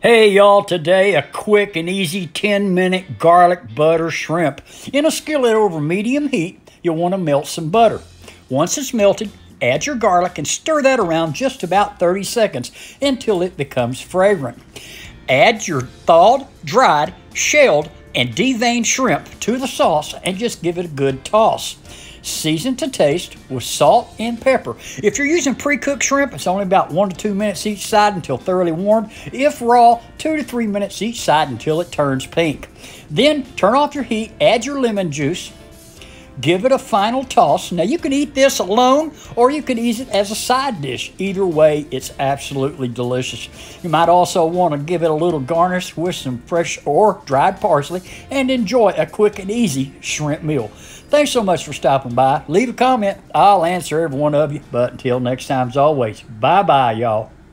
Hey y'all, today a quick and easy 10-minute garlic butter shrimp. In a skillet over medium heat, you'll want to melt some butter. Once it's melted, add your garlic and stir that around just about 30 seconds until it becomes fragrant. Add your thawed, dried, shelled, and deveined shrimp to the sauce and just give it a good toss. Season to taste with salt and pepper. If you're using pre-cooked shrimp, it's only about 1 to 2 minutes each side until thoroughly warmed. If raw, 2 to 3 minutes each side until it turns pink. Then turn off your heat, add your lemon juice, give it a final toss. Now you can eat this alone or you can eat it as a side dish. Either way, it's absolutely delicious. You might also want to give it a little garnish with some fresh or dried parsley and enjoy a quick and easy shrimp meal. Thanks so much for stopping by. Leave a comment. I'll answer every one of you. But until next time, as always, bye-bye, y'all.